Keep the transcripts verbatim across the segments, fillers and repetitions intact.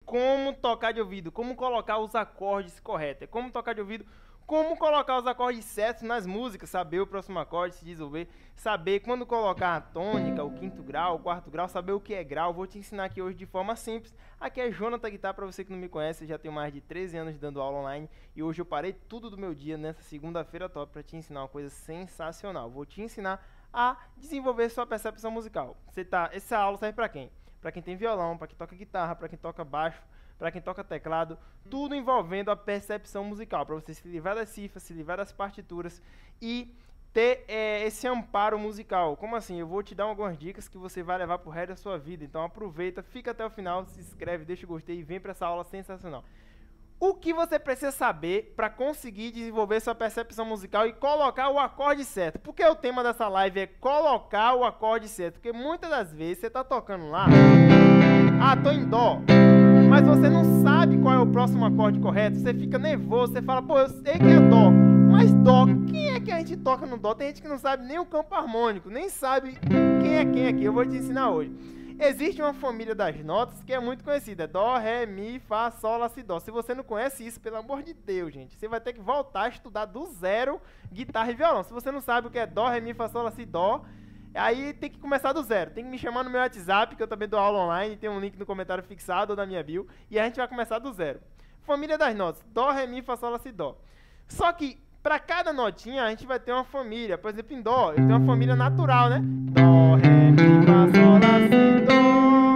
como tocar de ouvido, como colocar os acordes corretos, é como tocar de ouvido, como colocar os acordes certos nas músicas, saber o próximo acorde, se desenvolver, saber quando colocar a tônica, o quinto grau, o quarto grau, saber o que é grau. Vou te ensinar aqui hoje de forma simples. Aqui é Jonathan Guitar, para você que não me conhece, eu já tenho mais de treze anos dando aula online e hoje eu parei tudo do meu dia nessa segunda-feira top para te ensinar uma coisa sensacional. Vou te ensinar a desenvolver sua percepção musical. Você tá, essa aula serve para quem? Para quem tem violão, para quem toca guitarra, para quem toca baixo, para quem toca teclado, tudo envolvendo a percepção musical, para você se livrar das cifras, se livrar das partituras e ter é, esse amparo musical. Como assim? Eu vou te dar algumas dicas que você vai levar pro resto da sua vida, então aproveita, fica até o final, se inscreve, deixa o gostei e vem para essa aula sensacional. O que você precisa saber para conseguir desenvolver sua percepção musical e colocar o acorde certo? Porque o tema dessa live é colocar o acorde certo, porque muitas das vezes você está tocando lá, ah, tô em dó, mas você não sabe qual é o próximo acorde correto, você fica nervoso, você fala, pô, eu sei que é dó, mas dó, quem é que a gente toca no dó? Tem gente que não sabe nem o campo harmônico, nem sabe quem é quem aqui, eu vou te ensinar hoje. Existe uma família das notas que é muito conhecida, dó, ré, mi, fá, sol, lá, si, dó. Se você não conhece isso, pelo amor de Deus, gente, você vai ter que voltar a estudar do zero guitarra e violão. Se você não sabe o que é dó, ré, mi, fá, sol, lá, si, dó, aí tem que começar do zero. Tem que me chamar no meu WhatsApp, que eu também dou aula online, tem um link no comentário fixado ou na minha bio, e a gente vai começar do zero. Família das notas, dó, ré, mi, fá, sol, lá, si, dó. Só que, para cada notinha, a gente vai ter uma família. Por exemplo, em dó, eu tenho uma família natural, né? Dó, ré, mi, fá, sol, lá, si, dó.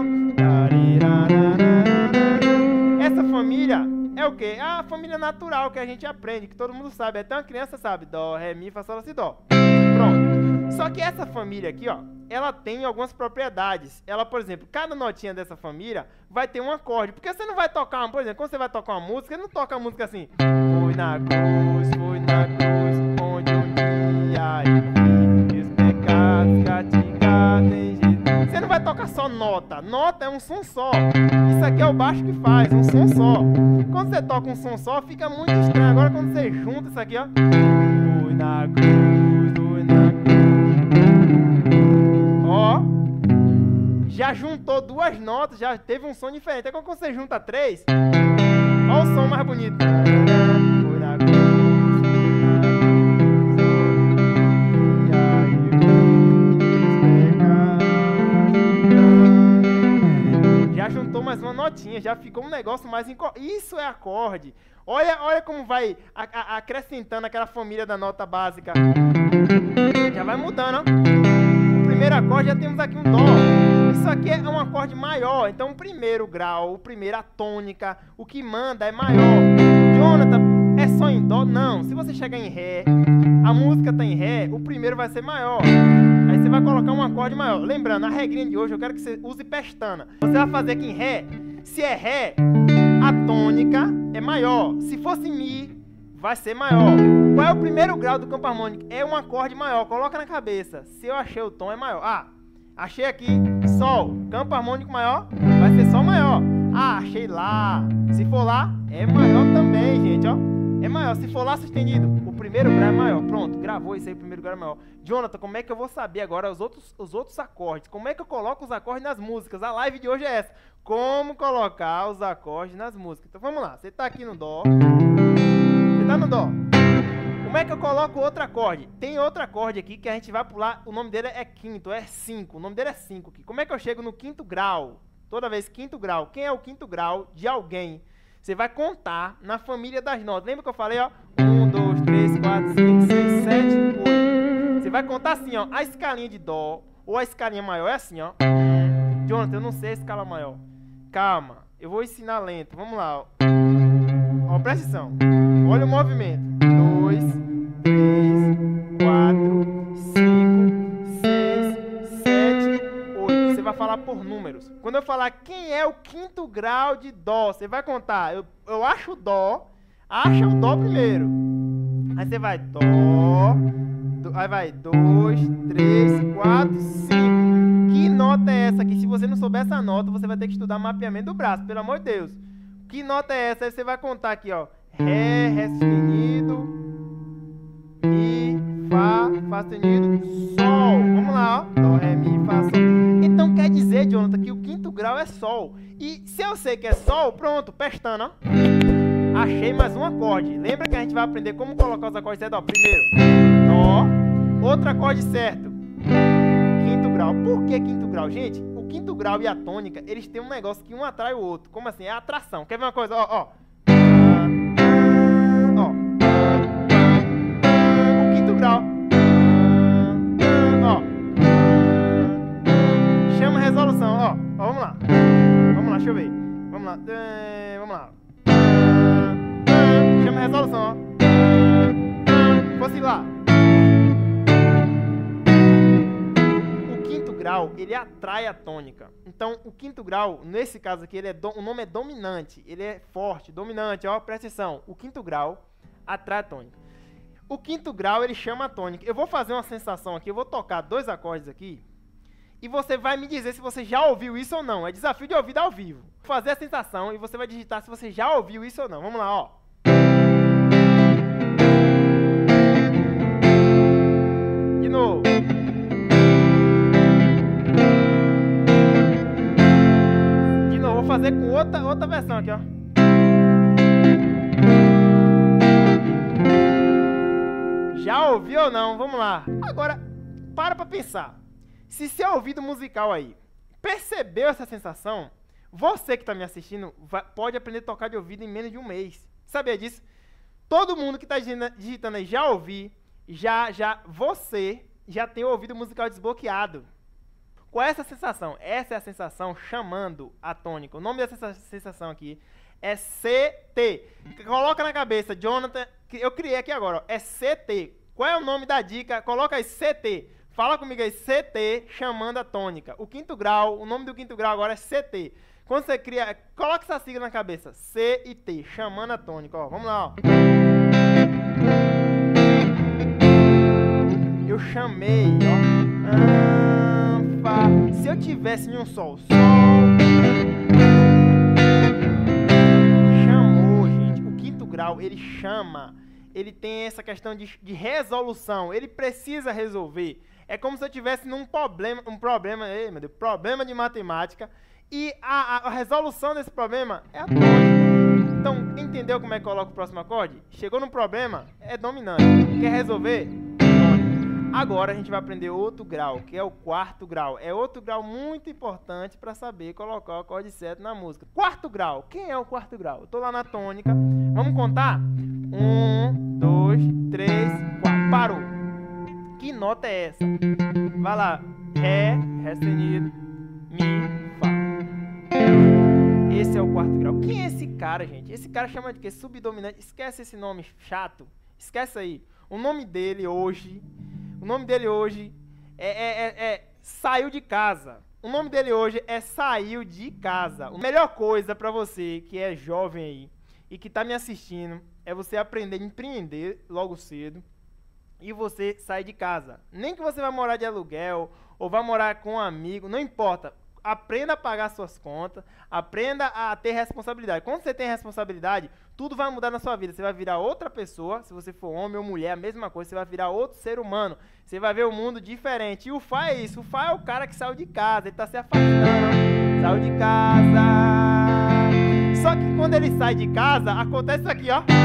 Essa família é o quê? É a família natural que a gente aprende, que todo mundo sabe. Até uma criança sabe. Dó, ré, mi, fá, sol, lá, si, dó. Pronto. Só que essa família aqui, ó, ela tem algumas propriedades. Ela, por exemplo, cada notinha dessa família vai ter um acorde. Porque você não vai tocar, por exemplo, quando você vai tocar uma música, você não toca a música assim. Fui na cruz, fui na cruz, onde um dia eu vi os pecados castigados em Jesus. Você não vai tocar só nota. Nota é um som só. Isso aqui é o baixo que faz, um som só. Quando você toca um som só, fica muito estranho. Agora quando você junta isso aqui, ó. Fui na cruz, fui na cruz. Ó. Já juntou duas notas, já teve um som diferente. Agora quando você junta três, ó o som mais bonito. Fui na cruz. Já juntou mais uma notinha, já ficou um negócio mais... Inco... Isso é acorde. Olha, olha como vai a, a, acrescentando aquela família da nota básica. Já vai mudando, ó. O primeiro acorde já temos aqui um dó. Isso aqui é um acorde maior. Então o primeiro grau, o primeiro a tônica, o que manda é maior. Jonathan, é só em dó? Não. Se você chegar em ré, a música tá em ré, o primeiro vai ser maior. Aí você vai colocar um acorde maior. Lembrando, a regrinha de hoje, eu quero que você use pestana. Você vai fazer aqui em ré. Se é ré, a tônica é maior. Se fosse mi, vai ser maior. Qual é o primeiro grau do campo harmônico? É um acorde maior. Coloca na cabeça. Se eu achei o tom, é maior. Ah, achei aqui, sol. Campo harmônico maior, vai ser sol maior. Ah, achei lá. Se for lá, é maior também, gente, ó. É maior. Se for lá sustenido, o primeiro grau é maior. Pronto, gravou isso aí, o primeiro grau é maior. Jonathan, como é que eu vou saber agora os outros, os outros acordes? Como é que eu coloco os acordes nas músicas? A live de hoje é essa. Como colocar os acordes nas músicas. Então vamos lá. Você tá aqui no dó. Você tá no dó. Como é que eu coloco outro acorde? Tem outro acorde aqui que a gente vai pular. O nome dele é quinto, é cinco. O nome dele é cinco aqui. Como é que eu chego no quinto grau? Toda vez quinto grau. Quem é o quinto grau de alguém? Você vai contar na família das notas. Lembra que eu falei, ó? um, dois, três, quatro, cinco, seis, sete, oito. Você vai contar assim, ó. A escalinha de dó ou a escalinha maior é assim, ó. Jonathan, eu não sei a escala maior. Calma, eu vou ensinar lento. Vamos lá, ó. Ó, presta atenção. Olha o movimento. dois, três, quatro, cinco, seis, sete, oito. Você vai falar por números. Quando eu falar quem é o quinto grau de dó, você vai contar. Eu, eu acho o dó. Acha o dó primeiro. Aí você vai dó. Do, aí vai dois, três, quatro, cinco. Que nota é essa aqui? Se você não souber essa nota, você vai ter que estudar mapeamento do braço. Pelo amor de Deus. Que nota é essa? Aí você vai contar aqui, ó. Ré, Ré sustenido, Mi, Fá, Fá sustenido, Sol. Vamos lá, ó. Dó, Ré, Mi, Fá, Sol. Então quer dizer, Jonathan, que o quinto grau grau é sol. E se eu sei que é sol, pronto, pestana, ó. Achei mais um acorde. Lembra que a gente vai aprender como colocar os acordes certos? Ó, primeiro, Dó. Outro acorde certo, quinto grau. Por que quinto grau? Gente, o quinto grau e a tônica, eles têm um negócio que um atrai o outro. Como assim? É atração. Quer ver uma coisa? Ó, ó. Ó. O quinto grau. Ó. Chama resolução, ó. Ó, vamos lá. Vamos lá, deixa eu ver. Vamos lá. Vamos lá. Chama resolução, ó. Fosse lá. Grau, ele atrai a tônica. Então, o quinto grau, nesse caso aqui, ele é do, o nome é dominante, ele é forte, dominante, ó, presta atenção. O quinto grau atrai a tônica. O quinto grau, ele chama a tônica. Eu vou fazer uma sensação aqui, eu vou tocar dois acordes aqui, e você vai me dizer se você já ouviu isso ou não. É desafio de ouvido ao vivo. Vou fazer a sensação e você vai digitar se você já ouviu isso ou não. Vamos lá, ó. De novo. Vou fazer com outra, outra versão aqui, ó. Já ouviu ou não? Vamos lá. Agora, para pra pensar. Se seu ouvido musical aí percebeu essa sensação, você que tá me assistindo vai, pode aprender a tocar de ouvido em menos de um mês. Sabia disso? Todo mundo que tá digitando aí já ouvi, já, já, você já tem o ouvido musical desbloqueado. Qual é essa sensação? Essa é a sensação chamando a tônica. O nome dessa sensação aqui é C T. Coloca na cabeça, Jonathan, eu criei aqui agora, ó, é C T. Qual é o nome da dica? Coloca aí C T. Fala comigo aí, C T, chamando a tônica. O quinto grau, o nome do quinto grau agora é C T. Quando você cria, coloca essa sigla na cabeça, C e T, chamando a tônica. Ó, vamos lá, ó. Eu chamei, ó. Ah, se eu tivesse em um sol, sol, chamou, gente. O quinto grau, ele chama, ele tem essa questão de, de resolução, ele precisa resolver. É como se eu tivesse num problema, um problema, ei, meu Deus, problema de matemática, e a, a, a resolução desse problema é a tônica. Então, entendeu como é que coloca o próximo acorde? Chegou num problema, é dominante. Quer resolver? Agora a gente vai aprender outro grau, que é o quarto grau. É outro grau muito importante para saber colocar o acorde certo na música. Quarto grau. Quem é o quarto grau? Eu tô lá na tônica. Vamos contar? Um, dois, três, quatro. Parou. Que nota é essa? Vai lá. Ré, Ré sustenido, Mi, Fá. Esse é o quarto grau. Quem é esse cara, gente? Esse cara chama de quê? Subdominante. Esquece esse nome chato. Esquece aí. O nome dele hoje... O nome dele hoje é, é, é, é saiu de casa. O nome dele hoje é saiu de casa. A melhor coisa para você que é jovem aí e que tá me assistindo é você aprender a empreender logo cedo e você sair de casa. Nem que você vai morar de aluguel ou vai morar com um amigo, não importa. Aprenda a pagar suas contas, aprenda a ter responsabilidade. Quando você tem responsabilidade, tudo vai mudar na sua vida. Você vai virar outra pessoa, se você for homem ou mulher, a mesma coisa, você vai virar outro ser humano. Você vai ver o mundo diferente. E o Fá é isso, o Fá é o cara que saiu de casa, ele tá se afastando, saiu de casa. Só que quando ele sai de casa, acontece isso aqui, ó.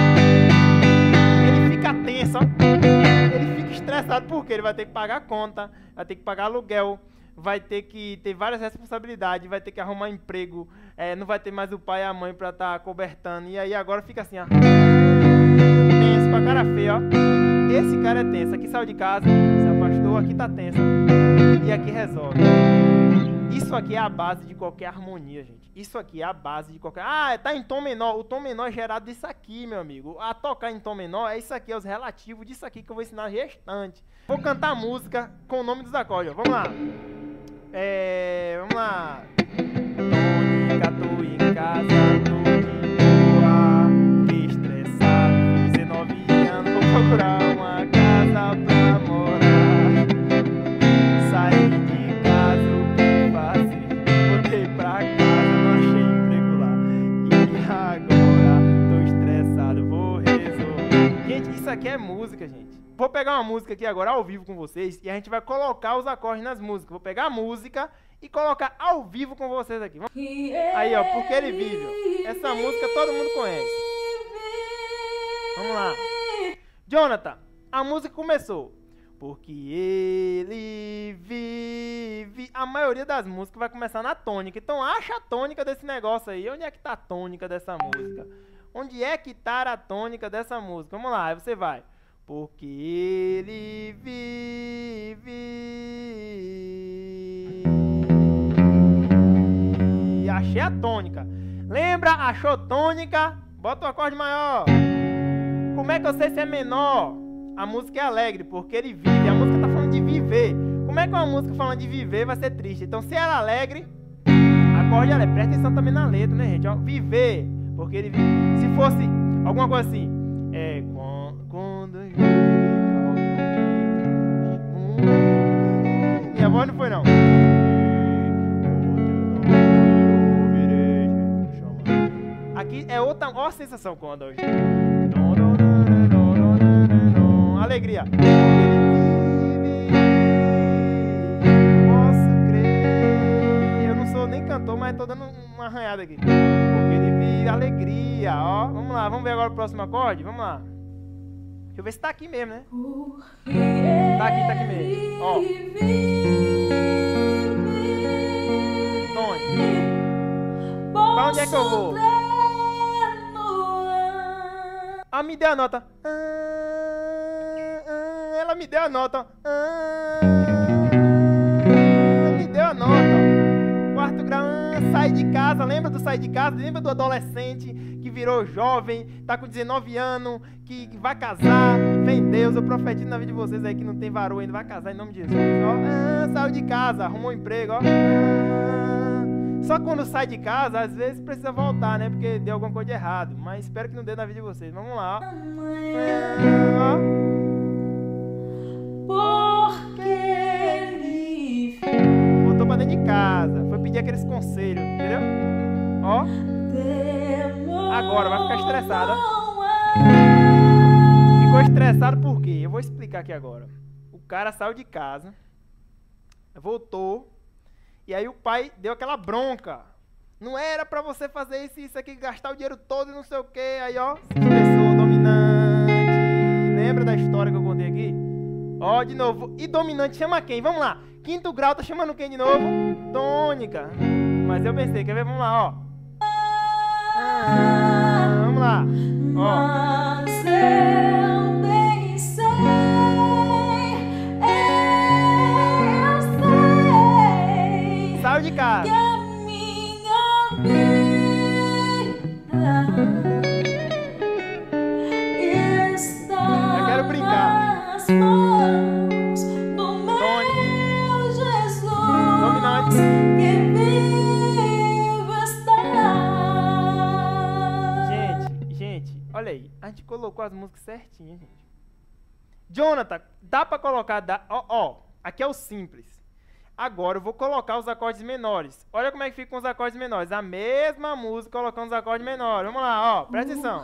Ele fica tenso, ó. Ele fica estressado, porque ele vai ter que pagar a conta, vai ter que pagar aluguel, vai ter que ter várias responsabilidades, vai ter que arrumar emprego, é, não vai ter mais o pai e a mãe pra estar tá cobertando, e aí agora fica assim, ó, tenso, com a cara feia, ó. Esse cara é tenso, aqui saiu de casa, se afastou, aqui tá tenso, e aqui resolve. Isso aqui é a base de qualquer harmonia, gente. Isso aqui é a base de qualquer... Ah, tá em tom menor. O tom menor é gerado disso aqui, meu amigo. A tocar em tom menor é isso aqui, é os relativos disso aqui que eu vou ensinar restante. Vou cantar a música com o nome dos acordes, ó. Vamos lá. É... Vamos lá. Tônica, tô em casa, tô de boa. Fiquei estressado, fiz dezenove anos, vou procurar uma casa pra morar. Saí de casa, o que fazer? Voltei pra casa, não achei emprego lá. E agora, tô estressado, vou resolver. Gente, isso aqui é música, gente. Vou pegar uma música aqui agora ao vivo com vocês e a gente vai colocar os acordes nas músicas. Vou pegar a música e colocar ao vivo com vocês aqui. Aí, ó, Porque Ele Vive. Ó. Essa música todo mundo conhece. Vamos lá. Jonathan, a música começou. Porque ele vive. A maioria das músicas vai começar na tônica. Então acha a tônica desse negócio aí. Onde é que tá a tônica dessa música? Onde é que tá a tônica dessa música? Vamos lá, aí você vai. Porque ele vive. Achei a tônica. Lembra? Achou tônica? Bota o acorde maior. Como é que eu sei se é menor? A música é alegre, porque ele vive. A música tá falando de viver. Como é que uma música falando de viver vai ser triste? Então, se ela é alegre, acorde alegre. Presta atenção também na letra, né, gente? Ó, viver, porque ele vive. Se fosse alguma coisa assim, é... Quando... Minha voz não foi, não. Aqui é outra... Ó a sensação quando... Alegria. Posso crer. Eu não sou nem cantor, mas tô dando uma arranhada aqui. Porque ele vive alegria, ó. Vamos lá, vamos ver agora o próximo acorde? Vamos lá. Deixa eu ver se tá aqui mesmo, né? Tá aqui, tá aqui mesmo. Ó. Tony. Pra onde é que eu vou? Ah, me deu a nota. Ela me deu a nota. Ah, me deu a nota. Quarto grau, ah, sai de casa. Lembra do sair de casa? Lembra do adolescente que virou jovem, tá com dezenove anos, que, que vai casar? Vem Deus, eu profetizo na vida de vocês aí que não tem varô ainda, vai casar em nome de Jesus. Ó, ah, saiu de casa, arrumou um emprego, ó. Ah, só quando sai de casa, às vezes precisa voltar, né? Porque deu alguma coisa de errado. Mas espero que não dê na vida de vocês. Vamos lá, ó. Ah, ó. Porque ele voltou pra dentro de casa. Foi pedir aqueles conselhos, entendeu? Ó. Agora vai ficar estressada. Ficou estressado por quê? Eu vou explicar aqui agora. O cara saiu de casa, voltou, e aí o pai deu aquela bronca. Não era pra você fazer isso, isso aqui, gastar o dinheiro todo e não sei o que. Aí, ó, se estressou, dominante. Lembra da história que eu contei aqui? Ó, de novo. E dominante chama quem? Vamos lá. Quinto grau tá chamando quem de novo? Tônica. Mas eu pensei, quer ver? Vamos lá, ó. Ah, vamos lá. Ó. Mas eu bem sei, eu sei. Saiu de casa. Que a minha vida está. Eu quero brincar. Mãos do meu Jesus, dominante, que vivo está. Gente, gente, olha aí, a gente colocou as músicas certinhas, gente. Jonathan, dá pra colocar, dá, ó, ó, aqui é o simples. Agora eu vou colocar os acordes menores. Olha como é que fica com os acordes menores. A mesma música colocando os acordes menores. Vamos lá, ó, presta atenção.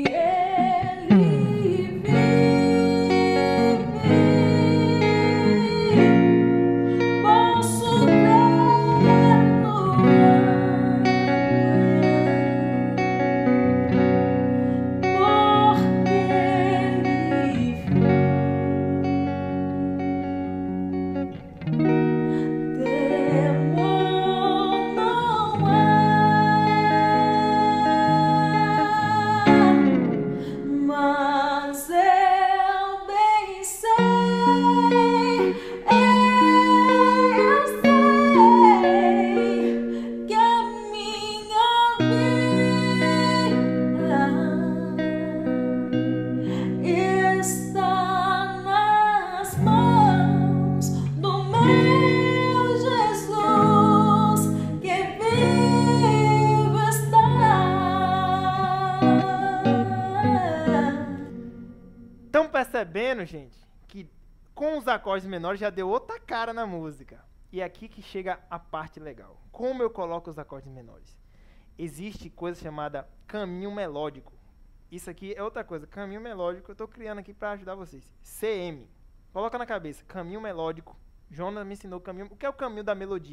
Percebendo, gente, que com os acordes menores já deu outra cara na música. E é aqui que chega a parte legal. Como eu coloco os acordes menores? Existe coisa chamada caminho melódico. Isso aqui é outra coisa. Caminho melódico eu estou criando aqui para ajudar vocês. C M. Coloca na cabeça. Caminho melódico. Jonas me ensinou o caminho. O que é o caminho da melodia?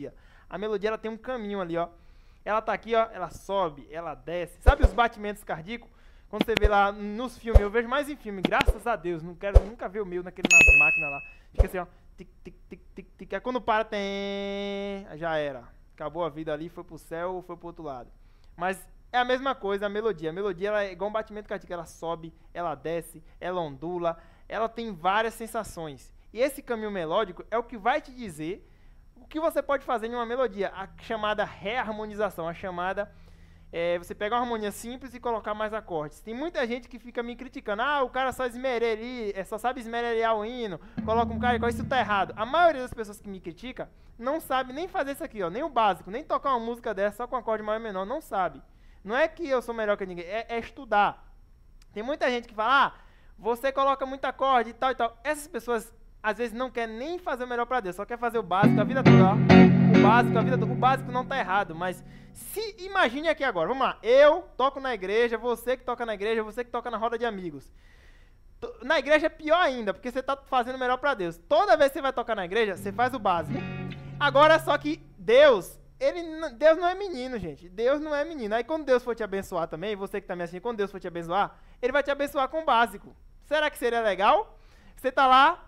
A melodia, ela tem um caminho ali, ó. Ela tá aqui, ó, ela sobe, ela desce. Sabe os batimentos cardíacos? Quando você vê lá nos filmes, eu vejo mais em filme, graças a Deus, não quero nunca ver o meu naquele, nas máquinas lá. Fica assim, ó, tic, tic, tic, tic, tic. Aí quando para, tem... já era. Acabou a vida ali, foi pro céu ou foi pro outro lado. Mas é a mesma coisa, a melodia. A melodia, ela é igual um batimento cardíaco, ela sobe, ela desce, ela ondula, ela tem várias sensações. E esse caminho melódico é o que vai te dizer o que você pode fazer em uma melodia, a chamada reharmonização, a chamada, é, você pegar uma harmonia simples e colocar mais acordes. Tem muita gente que fica me criticando, ah, o cara só esmerelha, é, só sabe esmerelhar o hino, coloca um cara igual, isso tá errado. A maioria das pessoas que me criticam não sabe nem fazer isso aqui, ó, nem o básico, nem tocar uma música dessa só com acorde maior e menor, não sabe. Não é que eu sou melhor que ninguém, é, é estudar. Tem muita gente que fala, ah, você coloca muito acorde e tal e tal. Essas pessoas às vezes não quer nem fazer o melhor para Deus, só quer fazer o básico a vida toda, ó. O básico a vida toda. O básico não tá errado, mas se imagine aqui agora, vamos lá. Eu toco na igreja, você que toca na igreja, você que toca na roda de amigos. Na igreja é pior ainda, porque você tá fazendo o melhor para Deus. Toda vez que você vai tocar na igreja, você faz o básico. Agora só que Deus, ele Deus não é menino, gente. Deus não é menino. Aí quando Deus for te abençoar também, você que tá me assistindo, quando Deus for te abençoar, ele vai te abençoar com o básico. Será que seria legal? Você tá lá,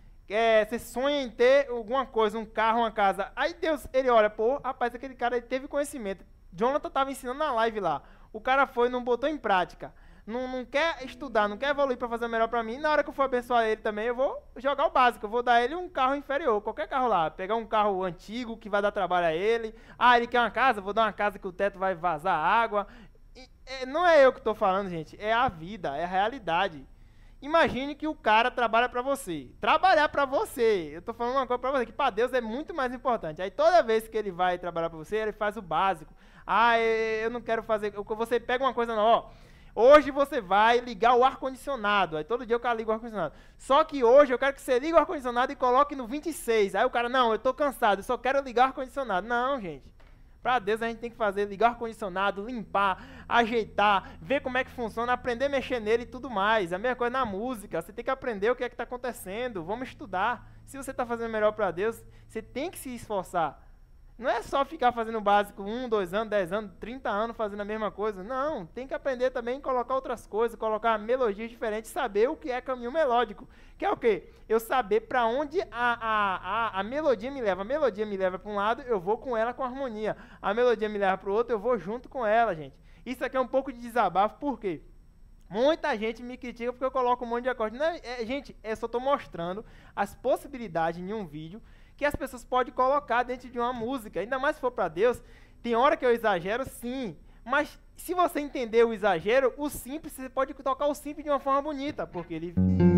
É, você sonha em ter alguma coisa, um carro, uma casa. Aí Deus, ele olha, pô, rapaz, aquele cara ele teve conhecimento. Jonathan estava ensinando na live lá. O cara foi, não botou em prática. Não, não quer estudar, não quer evoluir para fazer o melhor para mim. Na hora que eu for abençoar ele também, eu vou jogar o básico. Eu vou dar ele um carro inferior, qualquer carro lá. Pegar um carro antigo que vai dar trabalho a ele. Ah, ele quer uma casa? Vou dar uma casa que o teto vai vazar água. E, é, não é eu que estou falando, gente. É a vida, é a realidade. Imagine que o cara trabalha para você. Trabalhar para você. Eu tô falando uma coisa para você, que para Deus é muito mais importante. Aí toda vez que ele vai trabalhar para você, ele faz o básico. Ah, eu não quero fazer... Você pega uma coisa, não, ó. Hoje você vai ligar o ar-condicionado. Aí todo dia o cara liga o ar-condicionado. Só que hoje eu quero que você ligue o ar-condicionado e coloque no vinte e seis. Aí o cara, não, eu tô cansado, eu só quero ligar o ar-condicionado. Não, gente. Para Deus a gente tem que fazer, ligar o ar-condicionado, limpar, ajeitar, ver como é que funciona, aprender a mexer nele e tudo mais. A mesma coisa na música, você tem que aprender o que é que está acontecendo, vamos estudar. Se você está fazendo melhor para Deus, você tem que se esforçar. Não é só ficar fazendo o básico um, dois anos, dez anos, trinta anos fazendo a mesma coisa. Não, tem que aprender também a colocar outras coisas, colocar melodias diferentes, saber o que é caminho melódico. Que é o quê? Eu saber para onde a, a, a, a melodia me leva. A melodia me leva para um lado, eu vou com ela com harmonia. A melodia me leva para o outro, eu vou junto com ela, gente. Isso aqui é um pouco de desabafo, por quê? Muita gente me critica porque eu coloco um monte de acorde. Não, é, gente, eu só estou mostrando as possibilidades em um vídeo que as pessoas podem colocar dentro de uma música, ainda mais se for para Deus. Tem hora que eu exagero, sim, mas se você entender o exagero, o simples, você pode tocar o simples de uma forma bonita, porque ele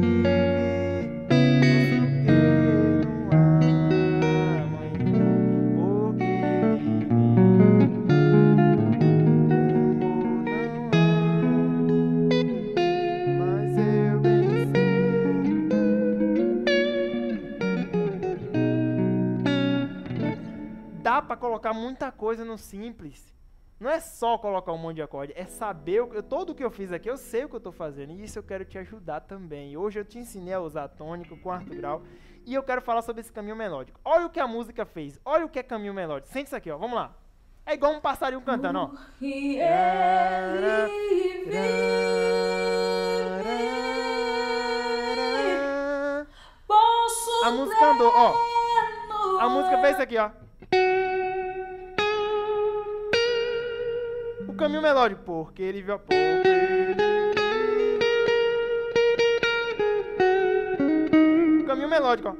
dá para colocar muita coisa no simples. Não é só colocar um monte de acorde, é saber, o, eu, tudo o que eu fiz aqui, eu sei o que eu estou fazendo, e isso eu quero te ajudar também. Hoje eu te ensinei a usar tônico, quarto grau, e eu quero falar sobre esse caminho melódico. Olha o que a música fez, olha o que é caminho melódico. Sente isso aqui, ó, vamos lá. É igual um passarinho cantando, ó. A música andou, ó. A música fez isso aqui, ó. O caminho melódico, porque ele viu a pouco. O caminho melódico, ó.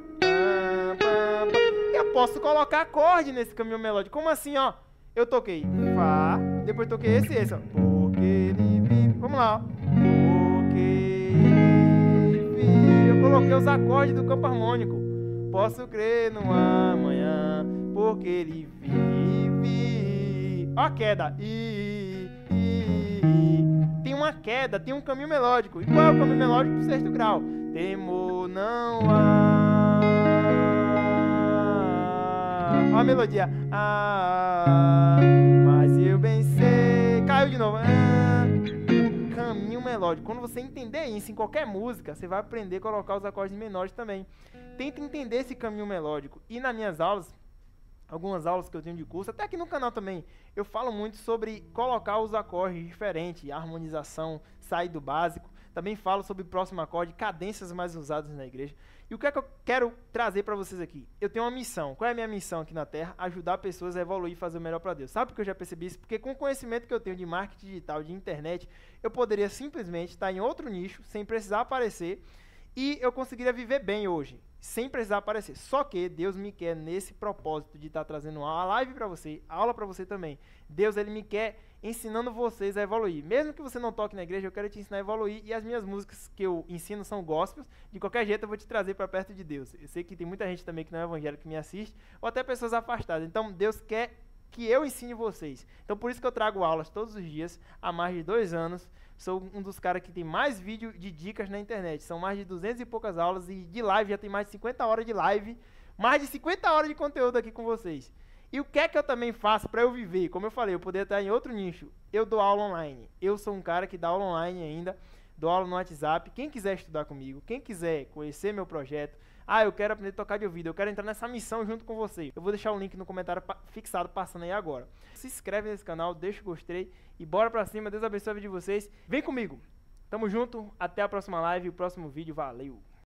Eu posso colocar acorde nesse caminho melódico. Como assim, ó? Eu toquei Fá, depois toquei esse e esse, ó. Porque ele vive. Vamos lá, ó. Porque ele vive. Eu coloquei os acordes do campo harmônico. Posso crer no amanhã, porque ele vive. Ó a queda. I, I, I. Tem uma queda, tem um caminho melódico. E qual é o caminho melódico do sexto grau? Temor não há. Ó a melodia. Ah, mas eu bem sei. Caiu de novo. Ah, caminho melódico. Quando você entender isso em qualquer música, você vai aprender a colocar os acordes menores também. Tenta entender esse caminho melódico. E nas minhas aulas, algumas aulas que eu tenho de curso, até aqui no canal também, eu falo muito sobre colocar os acordes diferentes, harmonização, sair do básico. Também falo sobre próximo acorde, cadências mais usadas na igreja. E o que é que eu quero trazer para vocês aqui? Eu tenho uma missão. Qual é a minha missão aqui na Terra? Ajudar pessoas a evoluir e fazer o melhor para Deus. Sabe por que eu já percebi isso? Porque com o conhecimento que eu tenho de marketing digital, de internet, eu poderia simplesmente estar em outro nicho, sem precisar aparecer, e eu conseguiria viver bem hoje, sem precisar aparecer. Só que Deus me quer nesse propósito de estar trazendo uma live para você, aula para você também. Deus, ele me quer ensinando vocês a evoluir. Mesmo que você não toque na igreja, eu quero te ensinar a evoluir. E as minhas músicas que eu ensino são gospels. De qualquer jeito, eu vou te trazer para perto de Deus. Eu sei que tem muita gente também que não é evangélico que me assiste, ou até pessoas afastadas. Então, Deus quer que eu ensine vocês. Então, por isso que eu trago aulas todos os dias, há mais de dois anos. Sou um dos caras que tem mais vídeo de dicas na internet. São mais de duzentas e poucas aulas, e de live já tem mais de cinquenta horas de live. Mais de cinquenta horas de conteúdo aqui com vocês. E o que é que eu também faço para eu viver? Como eu falei, eu poderia estar em outro nicho. Eu dou aula online. Eu sou um cara que dá aula online ainda. Dou aula no WhatsApp. Quem quiser estudar comigo, quem quiser conhecer meu projeto, ah, eu quero aprender a tocar de ouvido, eu quero entrar nessa missão junto com você, eu vou deixar o link no comentário fixado passando aí agora. Se inscreve nesse canal, deixa o gostei e bora pra cima. Deus abençoe a vida de vocês. Vem comigo. Tamo junto. Até a próxima live, o próximo vídeo. Valeu!